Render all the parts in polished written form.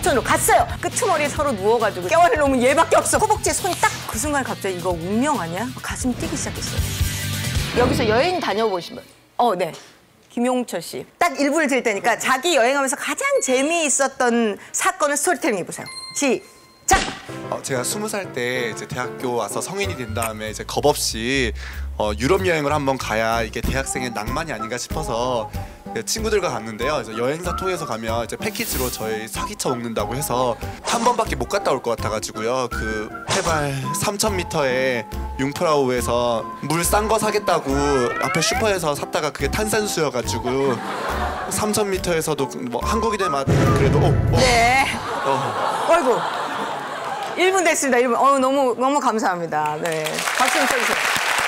텐트촌으로 갔어요. 끄트머리에 서로 누워가지고 껴안을 놓으면 얘밖에 없어. 허벅지에 손이 딱 그 순간 갑자기 이거 운명 아니야? 가슴이 뛰기 시작했어요. 여기서 여행 다녀보시면 네. 김용철 씨. 딱 1부를 드릴 테니까 자기 여행하면서 가장 재미있었던 사건을 스토리텔링 해보세요. 시작! 제가 20살 때 이제 대학교 와서 성인이 된 다음에 이제 겁없이 유럽 여행을 한번 가야 이게 대학생의 낭만이 아닌가 싶어서 친구들과 갔는데요. 그래서 여행사 통해서 가면 이제 패키지로 저희 사기쳐 먹는다고 해서 한 번밖에 못 갔다 올 것 같아가지고요. 그 해발 3,000m의 융프라우에서 물 싼 거 사겠다고 앞에 슈퍼에서 샀다가 그게 탄산수여가지고 3,000m에서도 뭐 한국인의 맛 그래도 네. 어이구. 1분 됐습니다. 1분. 너무 감사합니다. 네. 박수 좀 쳐주세요.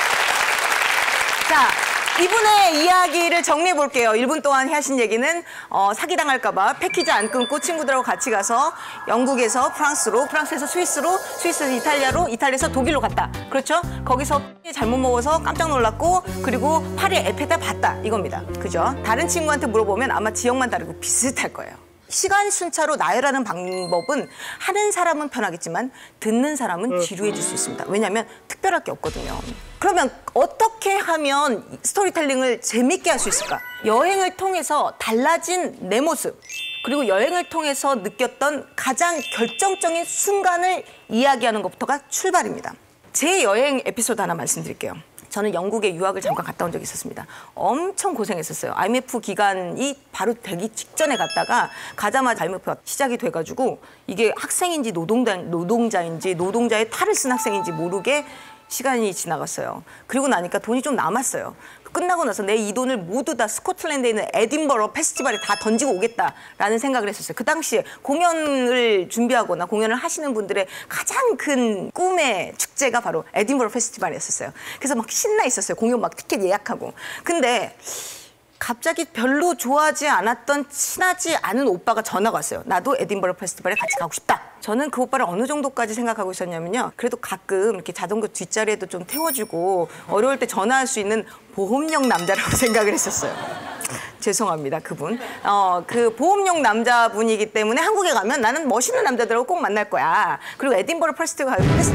자, 이분의 이야기를 정리해 볼게요. 1분 동안 하신 얘기는 사기당할까봐 패키지 안 끊고 친구들하고 같이 가서 영국에서 프랑스로, 프랑스에서 스위스로, 스위스에서 이탈리아로, 이탈리아에서 독일로 갔다. 그렇죠? 거기서 잘못 먹어서 깜짝 놀랐고 그리고 파리 에펠탑 봤다. 이겁니다. 그죠? 다른 친구한테 물어보면 아마 지역만 다르고 비슷할 거예요. 시간 순차로 나열하는 방법은 하는 사람은 편하겠지만 듣는 사람은 지루해질 수 있습니다. 왜냐하면 특별할 게 없거든요. 그러면 어떻게 하면 스토리텔링을 재밌게 할 수 있을까? 여행을 통해서 달라진 내 모습 그리고 여행을 통해서 느꼈던 가장 결정적인 순간을 이야기하는 것부터가 출발입니다. 제 여행 에피소드 하나 말씀드릴게요. 저는 영국에 유학을 잠깐 갔다 온 적이 있었습니다. 엄청 고생했었어요. IMF 기간이 바로 되기 직전에 갔다가 가자마자 IMF가 시작이 돼가지고 이게 학생인지 노동자인지 노동자의 탈을 쓴 학생인지 모르게 시간이 지나갔어요. 그리고 나니까 돈이 좀 남았어요. 끝나고 나서 내 이 돈을 모두 다 스코틀랜드에 있는 에딘버러 페스티벌에 다 던지고 오겠다라는 생각을 했었어요. 그 당시에 공연을 준비하거나 공연을 하시는 분들의 가장 큰 꿈의 축제가 바로 에딘버러 페스티벌이었어요. 그래서 막 신나 있었어요. 공연 막 티켓 예약하고. 근데 갑자기 별로 좋아하지 않았던 친하지 않은 오빠가 전화가 왔어요. 나도 에딘버러 페스티벌에 같이 가고 싶다. 저는 그 오빠를 어느 정도까지 생각하고 있었냐면요. 그래도 가끔 이렇게 자전거 뒷자리에도 좀 태워주고 어려울 때 전화할 수 있는 보험용 남자라고 생각을 했었어요. 죄송합니다, 그분. 그 보험용 남자분이기 때문에 한국에 가면 나는 멋있는 남자들하고 꼭 만날 거야. 그리고 에딘버러 페스티벌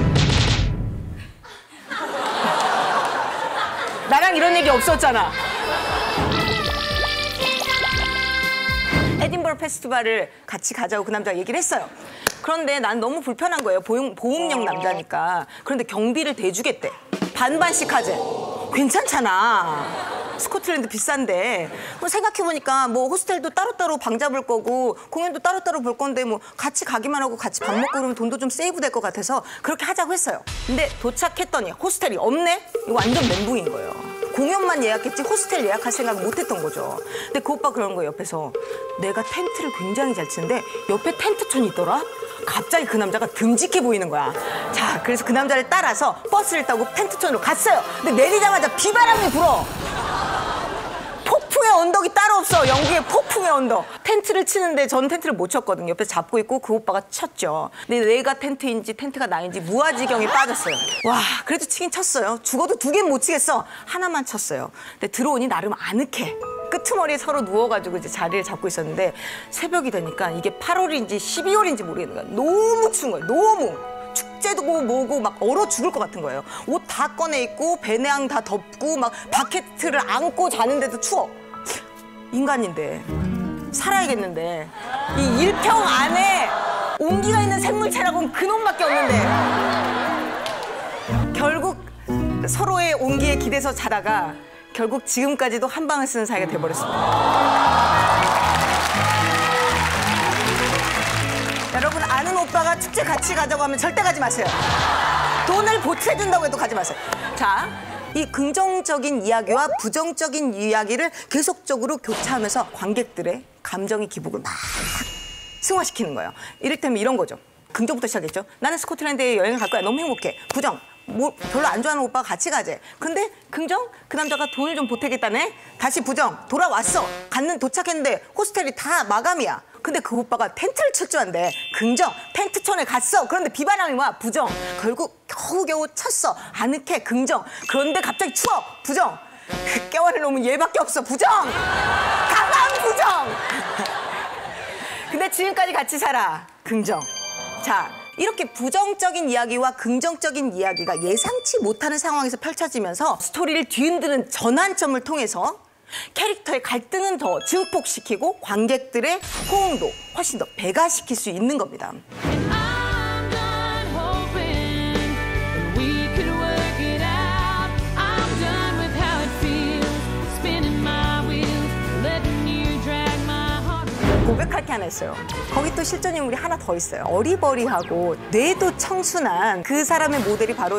나랑 이런 얘기 없었잖아. 에딘버러 페스티벌을 같이 가자고 그 남자가 얘기를 했어요. 그런데 난 너무 불편한 거예요. 보험용 남자니까. 그런데 경비를 대주겠대. 반반씩 하재. 괜찮잖아. 스코틀랜드 비싼데. 생각해보니까 뭐 호스텔도 따로따로 방 잡을 거고 공연도 따로따로 볼 건데 뭐 같이 가기만 하고 같이 밥 먹고 그러면 돈도 좀 세이브 될 것 같아서 그렇게 하자고 했어요. 근데 도착했더니 호스텔이 없네? 이거 완전 멘붕인 거예요. 공연만 예약했지 호스텔 예약할 생각 못 했던 거죠. 근데 그 오빠 그러는 거예요, 옆에서. 내가 텐트를 굉장히 잘 치는데 옆에 텐트촌이 있더라? 갑자기 그 남자가 듬직해 보이는 거야. 자, 그래서 그 남자를 따라서 버스를 타고 텐트촌으로 갔어요. 근데 내리자마자 비바람이 불어. 폭풍의 언덕이 따로 없어. 영국의 폭풍의 언덕. 텐트를 치는데 저는 텐트를 못 쳤거든요. 옆에서 잡고 있고 그 오빠가 쳤죠. 근데 내가 텐트인지 텐트가 나인지 무아지경에 빠졌어요. 와, 그래도 치긴 쳤어요. 죽어도 2개는 못 치겠어. 하나만 쳤어요. 근데 들어오니 나름 아늑해. 끄트머리에 서로 누워가지고 이제 자리를 잡고 있었는데 새벽이 되니까 이게 8월인지 12월인지 모르겠는 거야. 너무 추운 거예요. 너무. 축제도 뭐고 막 얼어 죽을 것 같은 거예요. 옷 다 꺼내 입고 배낭 다 덮고 막 바켓을 안고 자는데도 추워. 인간인데 살아야겠는데 이 1평 안에 온기가 있는 생물체라고는 그놈밖에 없는데 결국 서로의 온기에 기대서 자다가 결국 지금까지도 한 방을 쓰는 사이가 돼버렸습니다. 여러분 아는 오빠가 축제 같이 가자고 하면 절대 가지 마세요. 돈을 보태준다고 해도 가지 마세요. 자, 이 긍정적인 이야기와 부정적인 이야기를 계속적으로 교차하면서 관객들의 감정의 기복을 막 승화시키는 거예요. 이를테면 이런 거죠. 긍정부터 시작했죠. 나는 스코틀랜드에 여행을 갈 거야. 너무 행복해. 부정. 뭐 별로 안 좋아하는 오빠가 같이 가재. 근데 긍정? 그 남자가 돈을 좀 보태겠다네. 다시 부정. 돌아왔어. 도착했는데 호스텔이 다 마감이야. 근데 그 오빠가 텐트를 칠 줄 안대. 긍정. 텐트촌에 갔어. 그런데 비바람이 와. 부정. 결국 겨우겨우 쳤어. 아늑해. 긍정. 그런데 갑자기 추워. 부정. 껴안을 놓으면 얘밖에 없어. 부정. 강한 부정. 근데 지금까지 같이 살아. 긍정. 자, 이렇게 부정적인 이야기와 긍정적인 이야기가 예상치 못하는 상황에서 펼쳐지면서 스토리를 뒤흔드는 전환점을 통해서 캐릭터의 갈등은 더 증폭시키고 관객들의 호응도 훨씬 더 배가시킬 수 있는 겁니다. I'm done hoping we could work it out. I'm done with how it feels, spinning my wheels, letting you drag my heart. 고백할 게 하나 있어요. 거기 또 실존 인물이 하나 더 있어요. 어리버리하고 뇌도 청순한 그 사람의 모델이 바로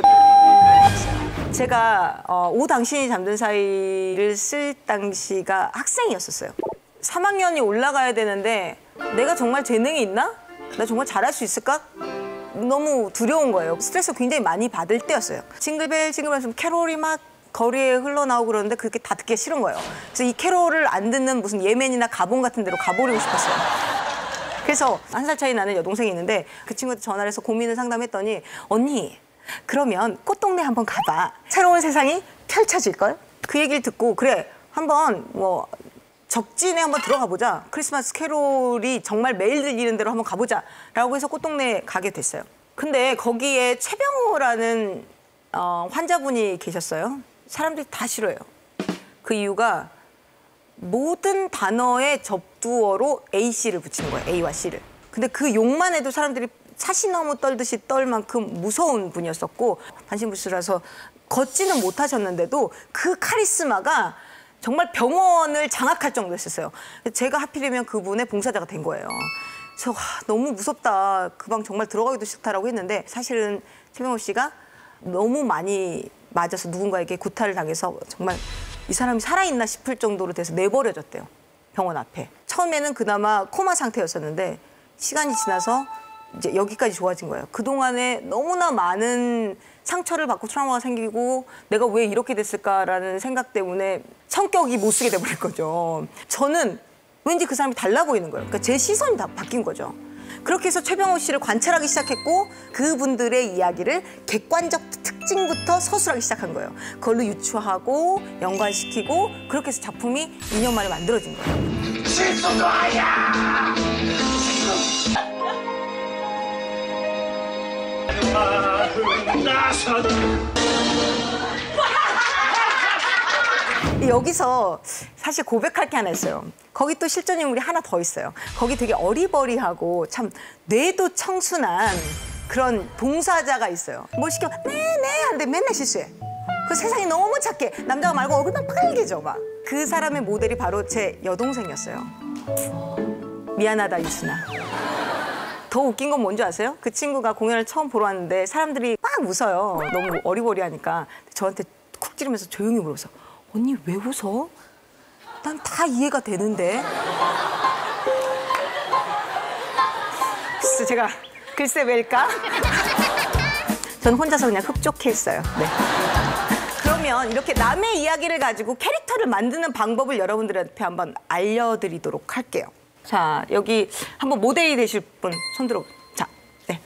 제가 오 당신이 잠든 사이를 쓸 당시가 학생이었었어요. 3학년이 올라가야 되는데 내가 정말 재능이 있나? 나 정말 잘할 수 있을까? 너무 두려운 거예요. 스트레스를 굉장히 많이 받을 때였어요. 징글벨 징글벨 캐롤이 막 거리에 흘러나오고 그러는데 그렇게 다 듣기 싫은 거예요. 그래서 이 캐롤을 안 듣는 무슨 예멘이나 가본 같은 데로 가버리고 싶었어요. 그래서 1살 차이 나는 여동생이 있는데 그 친구한테 전화를 해서 고민을 상담했더니 언니 그러면 꽃동네 한번 가봐. 새로운 세상이 펼쳐질걸? 그 얘기를 듣고 그래 한번 뭐 적진에 한번 들어가 보자. 크리스마스 캐롤이 정말 매일 들리는 대로 한번 가보자 라고 해서 꽃동네에 가게 됐어요. 근데 거기에 최병호라는 환자분이 계셨어요. 사람들이 다 싫어해요. 그 이유가 모든 단어의 접두어로 AC를 붙이는 거예요. A와 C를. 근데 그 욕만 해도 사람들이 사시나무 떨듯이 떨 만큼 무서운 분이었었고 반신불수라서 걷지는 못하셨는데도 그 카리스마가 정말 병원을 장악할 정도였었어요. 제가 하필이면 그분의 봉사자가 된 거예요. 그래서 너무 무섭다. 그 방 정말 들어가기도 싫다라고 했는데 사실은 최병호 씨가 너무 많이 맞아서 누군가에게 구타를 당해서 정말 이 사람이 살아있나 싶을 정도로 돼서 내버려졌대요. 병원 앞에. 처음에는 그나마 코마 상태였었는데 시간이 지나서 이제 여기까지 좋아진 거예요. 그동안에 너무나 많은 상처를 받고 트라우마가 생기고 내가 왜 이렇게 됐을까라는 생각 때문에 성격이 못 쓰게 돼버린 거죠. 저는 왠지 그 사람이 달라 보이는 거예요. 그러니까 제 시선이 다 바뀐 거죠. 그렇게 해서 최병호 씨를 관찰하기 시작했고 그분들의 이야기를 객관적 특징부터 서술하기 시작한 거예요. 그걸로 유추하고 연관시키고 그렇게 해서 작품이 2년 만에 만들어진 거예요. 실수도 아니야! 여기서 사실 고백할 게 하나 있어요. 거기 또 실존 인물이 하나 더 있어요. 거기 되게 어리버리하고 참 뇌도 청순한 그런 봉사자가 있어요. 뭘 시켜 네네 하는데 맨날 실수해. 그 세상이 너무 착해. 남자가 말고 얼굴만 빨개져 막. 그 사람의 모델이 바로 제 여동생이었어요. 미안하다 유순아. 더 웃긴 건 뭔지 아세요? 그 친구가 공연을 처음 보러 왔는데 사람들이 막 웃어요. 너무 어리버리하니까. 저한테 쿡 찌르면서 조용히 물어서 언니 왜 웃어? 난 다 이해가 되는데. 글쎄 제가 글쎄 왜일까? 전 혼자서 그냥 흡족해 했어요. 네. 그러면 이렇게 남의 이야기를 가지고 캐릭터를 만드는 방법을 여러분들한테 한번 알려드리도록 할게요. 자, 여기 한번 모델이 되실 분 손 들어. 자, 네.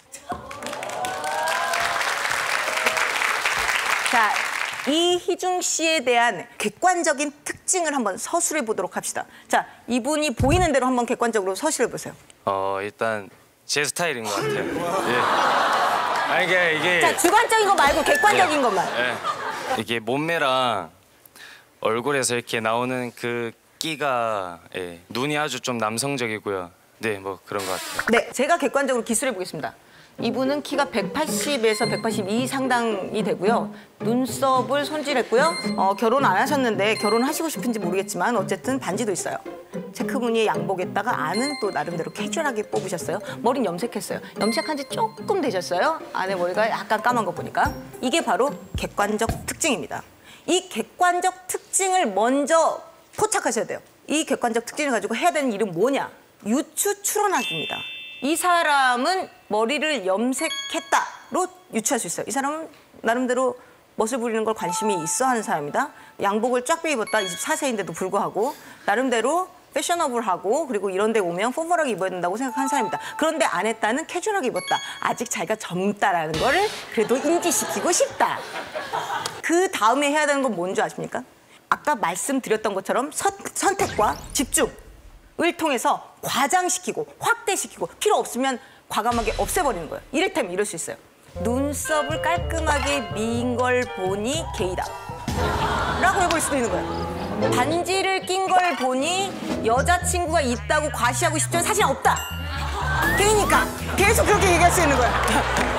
자, 이희중 씨에 대한 객관적인 특징을 한번 서술해 보도록 합시다. 자, 이분이 보이는 대로 한번 객관적으로 서술해 보세요. 일단 제 스타일인 것 같아요. 예. 아니 이게 자, 주관적인 거 말고 객관적인 예. 것만. 예. 이게 몸매랑 얼굴에서 이렇게 나오는 그 끼가 눈이 아주 좀 남성적이고요. 네, 뭐 그런 것 같아요. 네, 제가 객관적으로 기술해 보겠습니다. 이분은 키가 180에서 182 상당이 되고요. 눈썹을 손질했고요. 결혼 안 하셨는데 결혼하시고 싶은지 모르겠지만 어쨌든 반지도 있어요. 체크 무늬의 양복에다가 안은 또 나름대로 캐주얼하게 뽑으셨어요. 머리는 염색했어요. 염색한 지 조금 되셨어요. 안에 머리가 약간 까만 거 보니까. 이게 바로 객관적 특징입니다. 이 객관적 특징을 먼저 포착하셔야 돼요. 이 객관적 특징을 가지고 해야 되는 일은 뭐냐? 유추 추론하기입니다. 이 사람은 머리를 염색했다로 유추할 수 있어요. 이 사람은 나름대로 멋을 부리는 걸 관심이 있어 하는 사람이다. 양복을 쫙 빼입었다. 24세인데도 불구하고 나름대로 패셔너블하고 그리고 이런 데 오면 포멀하게 입어야 된다고 생각하는 사람이다. 그런데 안 했다는 캐주얼하게 입었다. 아직 자기가 젊다라는 거를 그래도 인지시키고 싶다. 그 다음에 해야 되는 건 뭔지 아십니까? 아까 말씀드렸던 것처럼 선택과 집중을 통해서 과장시키고 확대시키고 필요 없으면 과감하게 없애버리는 거예요. 이를테면 이럴 수 있어요. 눈썹을 깔끔하게 미인 걸 보니 게이다 라고 해볼 수도 있는 거예요. 반지를 낀 걸 보니 여자친구가 있다고 과시하고 싶지만 사실 없다. 게이니까 계속 그렇게 얘기할 수 있는 거야.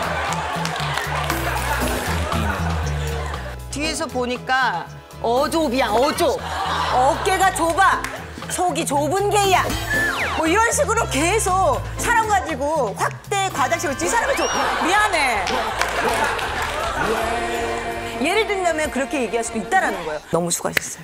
뒤에서 보니까 어좁이야, 어좁. 어깨가 좁아. 속이 좁은 게야. 뭐 이런 식으로 계속 사람 가지고 확대 과장식으로 이 사람이 좀 미안해. 예를 들면 그렇게 얘기할 수도 있다라는 거예요. 너무 수고하셨어요.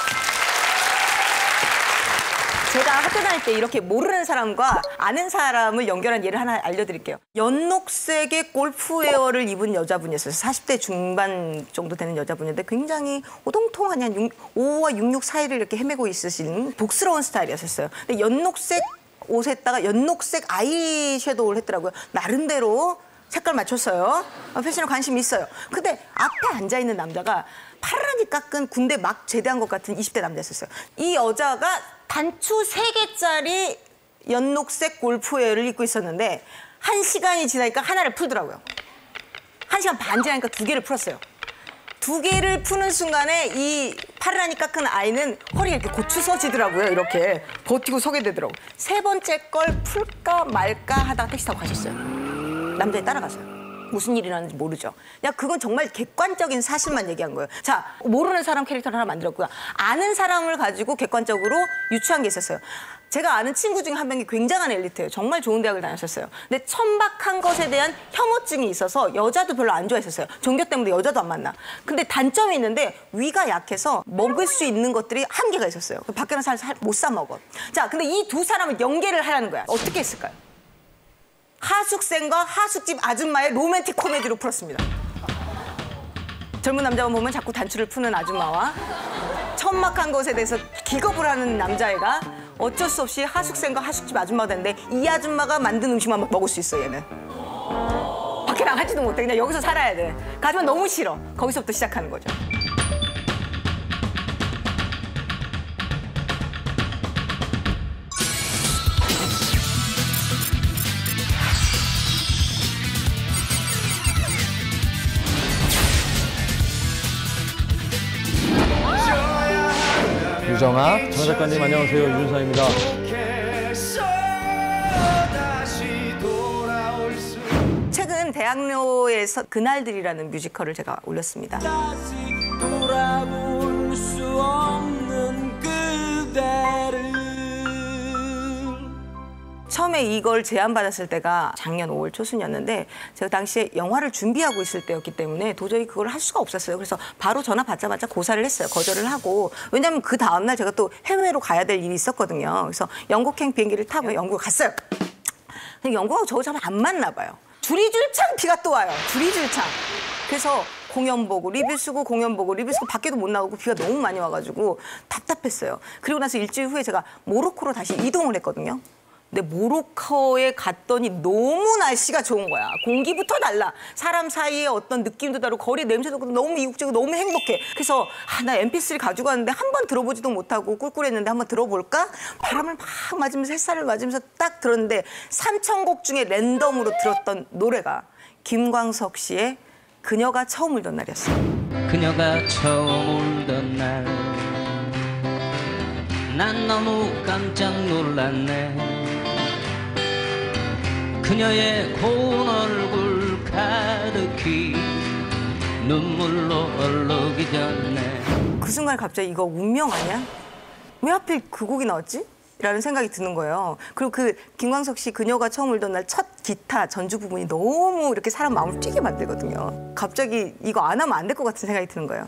제가 학교 다닐 때 이렇게 모르는 사람과 아는 사람을 연결한 예를 하나 알려드릴게요. 연녹색의 골프웨어를 입은 여자분이었어요. 40대 중반 정도 되는 여자분인데 굉장히 오동통한 한 5와 66 사이를 이렇게 헤매고 있으신 복스러운 스타일이었어요. 근데 연녹색 옷에다가 연녹색 아이섀도우를 했더라고요. 나름대로 색깔 맞췄어요. 패션에 관심이 있어요. 근데 앞에 앉아있는 남자가 파란이 깎은 군대 막 제대한 것 같은 20대 남자였어요. 이 여자가 단추 3개짜리 연녹색 골프웨어를 입고 있었는데 1시간이 지나니까 하나를 풀더라고요. 1시간 반 지나니까 2개를 풀었어요. 2개를 푸는 순간에 이 파란이 깎은 아이는 허리에 이렇게 고추 서지더라고요. 이렇게 버티고 서게 되더라고요. 3번째 걸 풀까 말까 하다가 택시 타고 가셨어요. 남자애 따라가서요. 무슨 일이 일어났는지 모르죠. 그냥 그건 정말 객관적인 사실만 얘기한 거예요. 자, 모르는 사람 캐릭터를 하나 만들었고요. 아는 사람을 가지고 객관적으로 유추한 게 있었어요. 제가 아는 친구 중에 한 명이 굉장한 엘리트예요. 정말 좋은 대학을 다녔었어요. 근데 천박한 것에 대한 혐오증이 있어서 여자도 별로 안 좋아했었어요. 종교 때문에 여자도 안 만나. 근데 단점이 있는데 위가 약해서 먹을 수 있는 것들이 한계가 있었어요. 밖에 나는 사람 못 사 먹어. 자, 근데 이 두 사람을 연계를 하라는 거야. 어떻게 했을까요? 하숙생과 하숙집 아줌마의 로맨틱 코미디로 풀었습니다. 젊은 남자만 보면 자꾸 단추를 푸는 아줌마와 천막한 것에 대해서 기겁을 하는 남자애가 어쩔 수 없이 하숙생과 하숙집 아줌마가 됐는데 이 아줌마가 만든 음식만 먹을 수 있어, 얘는. 밖에 나가지도 못해. 그냥 여기서 살아야 돼. 가지만 너무 싫어. 거기서부터 시작하는 거죠. 유정아, 정 작가님 안녕하세요. 윤사입니다. 최근 대학로에서 그날들이라는 뮤지컬을 제가 올렸습니다. 돌아올 수 없는 그대를. 처음에 이걸 제안받았을 때가 작년 5월 초순이었는데 제가 당시에 영화를 준비하고 있을 때였기 때문에 도저히 그걸 할 수가 없었어요. 그래서 바로 전화 받자마자 고사를 했어요. 거절을 하고. 왜냐하면 그 다음날 제가 또 해외로 가야 될 일이 있었거든요. 그래서 영국행 비행기를 타고 영국을 갔어요. 근데 영국하고 저하고 잘 안 맞나 봐요. 주리줄창 비가 또 와요. 주리줄창. 그래서 공연 보고 리뷰 쓰고 공연 보고 리뷰 쓰고 밖에도 못 나오고 비가 너무 많이 와가지고 답답했어요. 그리고 나서 일주일 후에 제가 모로코로 다시 이동을 했거든요. 근데 모로코에 갔더니 너무 날씨가 좋은 거야. 공기부터 달라. 사람 사이에 어떤 느낌도 다르고 거리 냄새도 너무 이국적이고 너무 행복해. 그래서 나 MP3를 가지고 왔는데 한 번 들어보지도 못하고 꿀꿀했는데 한번 들어볼까? 바람을 막 맞으면서 햇살을 맞으면서 딱 들었는데 3,000곡 중에 랜덤으로 들었던 노래가 김광석 씨의 그녀가 처음 울던 날이었어요. 그녀가 처음 울던 날 난 너무 깜짝 놀랐네. 그녀의 고운 얼굴 가득히 눈물로 얼룩이 졌네. 그 순간 갑자기 이거 운명 아니야? 왜 하필 그 곡이 나왔지? 라는 생각이 드는 거예요. 그리고 그 김광석 씨 그녀가 처음 울던 날 첫 기타 전주 부분이 너무 이렇게 사람 마음을 뛰게 만들거든요. 갑자기 이거 안 하면 안 될 것 같은 생각이 드는 거예요.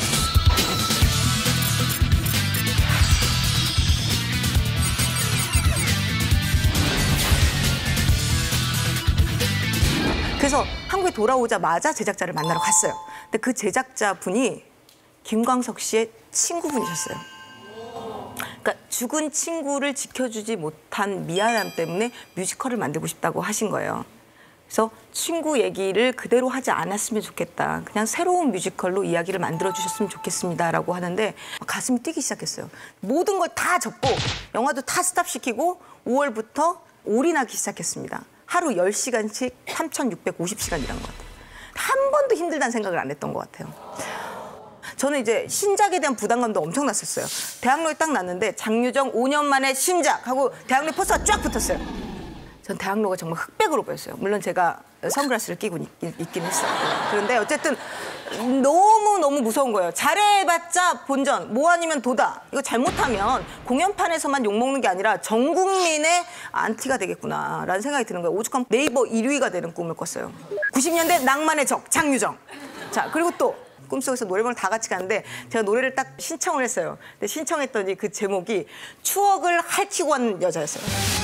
그래서 한국에 돌아오자마자 제작자를 만나러 갔어요. 근데 그 제작자분이 김광석 씨의 친구분이셨어요. 그러니까 죽은 친구를 지켜주지 못한 미안함 때문에 뮤지컬을 만들고 싶다고 하신 거예요. 그래서 친구 얘기를 그대로 하지 않았으면 좋겠다. 그냥 새로운 뮤지컬로 이야기를 만들어 주셨으면 좋겠습니다라고 하는데 가슴이 뛰기 시작했어요. 모든 걸 다 접고 영화도 다 스탑시키고 5월부터 올인하기 시작했습니다. 하루 10시간씩 3,650시간 일한 것 같아요. 한 번도 힘들다는 생각을 안 했던 것 같아요. 저는 이제 신작에 대한 부담감도 엄청났었어요. 대학로에 딱 났는데 장유정 5년 만에 신작 하고 대학로에 포스터가 쫙 붙었어요. 전 대학로가 정말 흑백으로 보였어요. 물론 제가 선글라스를 끼고 있긴 했어요. 그런데 어쨌든 너무너무 무서운 거예요. 잘해봤자 본전, 뭐 아니면 도다. 이거 잘못하면 공연판에서만 욕먹는 게 아니라 전 국민의 안티가 되겠구나라는 생각이 드는 거예요. 오죽하면 네이버 1위가 되는 꿈을 꿨어요. 90년대 낭만의 적, 장유정. 자, 그리고 또 꿈속에서 노래방을 다 같이 가는데 제가 노래를 딱 신청을 했어요. 근데 신청했더니 그 제목이 추억을 핥히고 한 여자였어요.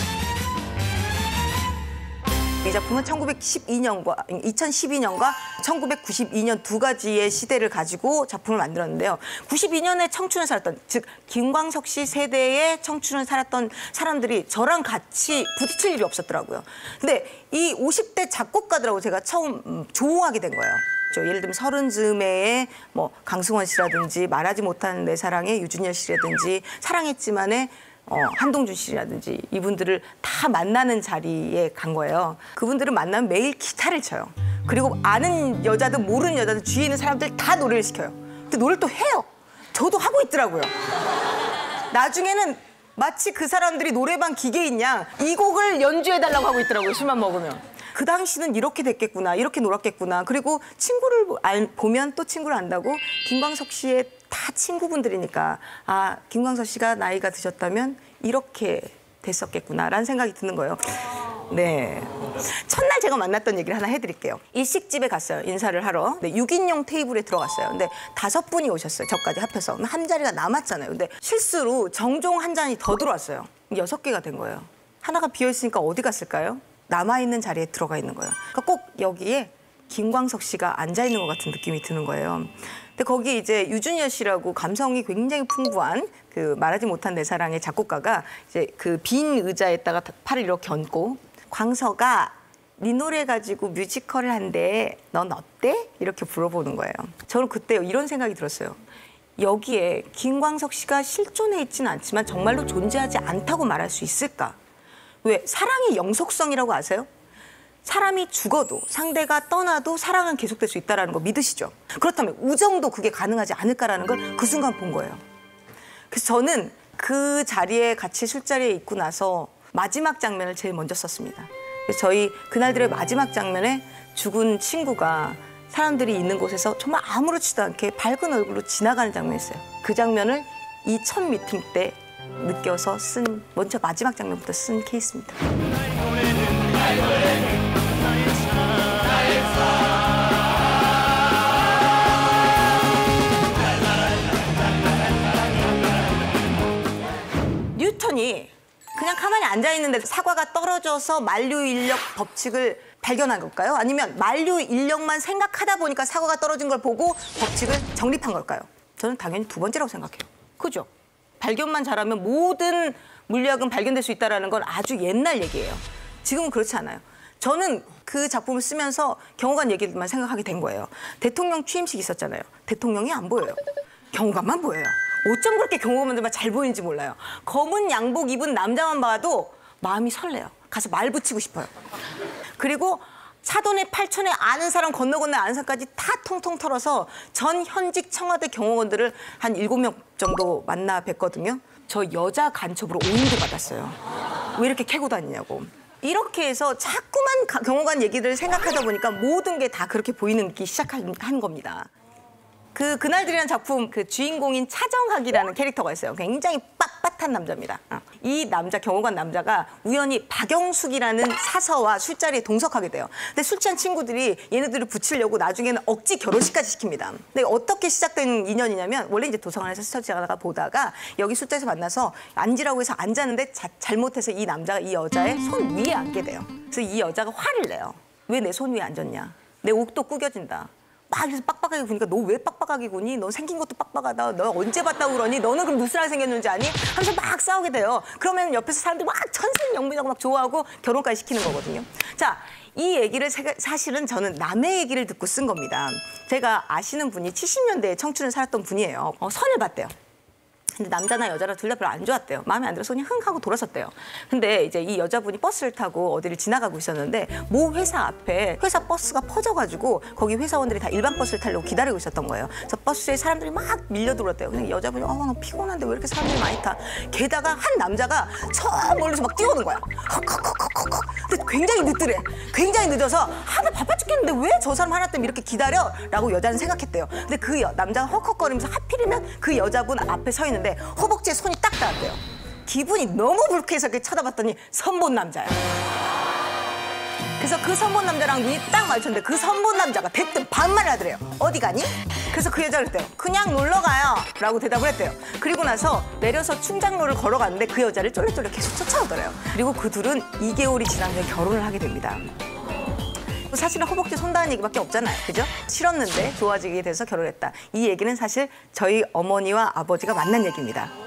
이 작품은 1912년과 2012년과 1992년 두 가지의 시대를 가지고 작품을 만들었는데요. 92년에 청춘을 살았던, 즉 김광석 씨 세대의 청춘을 살았던 사람들이 저랑 같이 부딪힐 일이 없었더라고요. 근데 이 50대 작곡가들하고 제가 처음 조응하게 된 거예요. 예를 들면 서른 즈음에의 뭐 강승원 씨라든지 말하지 못한 내 사랑의 유준열 씨라든지 사랑했지만의 한동준 씨라든지 이분들을 다 만나는 자리에 간 거예요. 그분들을 만나면 매일 기타를 쳐요. 그리고 아는 여자든 모르는 여자든 주위에 있는 사람들 다 노래를 시켜요. 근데 노래를 또 해요. 저도 하고 있더라고요. 나중에는 마치 그 사람들이 노래방 기계인 양 이 곡을 연주해달라고 하고 있더라고요. 술만 먹으면. 그 당시는 이렇게 됐겠구나, 이렇게 놀았겠구나. 그리고 친구를 보면 또 친구를 안다고 김광석 씨의 다 친구분들이니까 아, 김광석 씨가 나이가 드셨다면 이렇게 됐었겠구나라는 생각이 드는 거예요. 네. 첫날 제가 만났던 얘기를 하나 해드릴게요. 일식집에 갔어요. 인사를 하러. 네, 6인용 테이블에 들어갔어요. 근데 5분이 오셨어요. 저까지 합해서. 한 자리가 남았잖아요. 근데 실수로 정종 한 잔이 더 들어왔어요. 6개가 된 거예요. 하나가 비어있으니까 어디 갔을까요? 남아있는 자리에 들어가 있는 거예요. 그러니까 꼭 여기에 김광석 씨가 앉아있는 것 같은 느낌이 드는 거예요. 근데 거기 이제 유준열 씨라고 감성이 굉장히 풍부한 그 말하지 못한 내 사랑의 작곡가가 이제 그 빈 의자에다가 팔을 이렇게 얹고 광석아, 네 노래 가지고 뮤지컬을 한대. 넌 어때? 이렇게 물어보는 거예요. 저는 그때 이런 생각이 들었어요. 여기에 김광석 씨가 실존해 있지는 않지만 정말로 존재하지 않다고 말할 수 있을까? 왜? 사랑의 영속성이라고 아세요? 사람이 죽어도 상대가 떠나도 사랑은 계속될 수 있다는 거 믿으시죠? 그렇다면 우정도 그게 가능하지 않을까라는 걸 그 순간 본 거예요. 그래서 저는 그 자리에 같이 술자리에 있고 나서 마지막 장면을 제일 먼저 썼습니다. 그래서 저희 그날들의 마지막 장면에 죽은 친구가 사람들이 있는 곳에서 정말 아무렇지도 않게 밝은 얼굴로 지나가는 장면이었어요. 그 장면을 이 첫 미팅 때 느껴서 쓴 먼저 마지막 장면부터 쓴 케이스입니다. 뉴턴이 그냥 가만히 앉아있는데 사과가 떨어져서 만류인력 법칙을 발견한 걸까요? 아니면 만류인력만 생각하다 보니까 사과가 떨어진 걸 보고 법칙을 정립한 걸까요? 저는 당연히 두 번째라고 생각해요. 그죠? 발견만 잘하면 모든 물리학은 발견될 수 있다는 건 아주 옛날 얘기예요. 지금은 그렇지 않아요. 저는 그 작품을 쓰면서 경호관 얘기만 생각하게 된 거예요. 대통령 취임식 있었잖아요. 대통령이 안 보여요. 경호관만 보여요. 어쩜 그렇게 경호관들만 잘 보이는지 몰라요. 검은 양복 입은 남자만 봐도 마음이 설레요. 가서 말 붙이고 싶어요. 그리고 사돈의 팔촌에 아는 사람 건너 아는 사람까지 다 통통 털어서 전 현직 청와대 경호원들을 한 7명 정도 만나 뵙거든요. 저 여자 간첩으로 오인도 받았어요. 왜 이렇게 캐고 다니냐고. 이렇게 해서 자꾸만 경호관 얘기를 생각하다 보니까 모든 게 다 그렇게 보이기 시작한 겁니다. 그날들이라는 작품 그 주인공인 차정학이라는 캐릭터가 있어요. 굉장히 빳빳한 남자입니다. 이 남자, 경호관 남자가 우연히 박영숙이라는 사서와 술자리에 동석하게 돼요. 근데 술 취한 친구들이 얘네들을 붙이려고 나중에는 억지 결혼식까지 시킵니다. 근데 어떻게 시작된 인연이냐면 원래 이제 도서관에서 스쳐지다가 보다가 여기 술자리에서 만나서 앉으라고 해서 앉았는데 잘못해서 이 남자가 이 여자의 손 위에 앉게 돼요. 그래서 이 여자가 화를 내요. 왜 내 손 위에 앉았냐? 내 옷도 구겨진다. 막 그래서 빡빡하게 구니까 너 왜 빡빡하게 구니? 너 생긴 것도 빡빡하다. 너 언제 봤다고 그러니? 너는 그럼 누스랑 생겼는지 아니? 하면서 막 싸우게 돼요. 그러면 옆에서 사람들이 막 천생연분이라고 막 좋아하고 결혼까지 시키는 거거든요. 자, 이 얘기를 사실은 저는 남의 얘기를 듣고 쓴 겁니다. 제가 아시는 분이 70년대에 청춘을 살았던 분이에요. 선을 봤대요. 근데 남자나 여자나 둘 다 별로 안 좋았대요. 마음에 안 들어서 그냥 흥 하고 돌았었대요. 근데 이제 이 여자분이 버스를 타고 어디를 지나가고 있었는데 모 회사 앞에 회사 버스가 퍼져가지고 거기 회사원들이 다 일반 버스를 타려고 기다리고 있었던 거예요. 그래서 버스에 사람들이 막 밀려들었대요. 근데 여자분이 나 피곤한데 왜 이렇게 사람들이 많이 타? 게다가 한 남자가 저 멀리서 막 뛰어오는 거야. 헉헉헉헉헉. 근데 굉장히 늦더래. 굉장히 늦어서 나 바빠 죽겠는데 왜 저 사람 하나 때문에 이렇게 기다려? 라고 여자는 생각했대요. 근데 그 남자가 헉헉거리면서 하필이면 그 여자분 앞에 서 있는데 허벅지에 손이 딱 닿았대요. 기분이 너무 불쾌해서 이렇게 쳐다봤더니 선본 남자야. 그래서 그 선본 남자랑 눈이 딱 마주쳤는데 그 선본 남자가 대뜸 반말을 하더래요. 어디 가니? 그래서 그 여자가 그랬대요. 그냥 놀러 가요. 라고 대답을 했대요. 그리고 나서 내려서 충장로를 걸어갔는데 그 여자를 쫄래쫄래 계속 쫓아오더래요. 그리고 그 둘은 2개월이 지난 후에 결혼을 하게 됩니다. 사실은 허벅지 손 닿은 얘기밖에 없잖아요. 그죠? 싫었는데 좋아지게 돼서 결혼했다. 이 얘기는 사실 저희 어머니와 아버지가 만난 얘기입니다.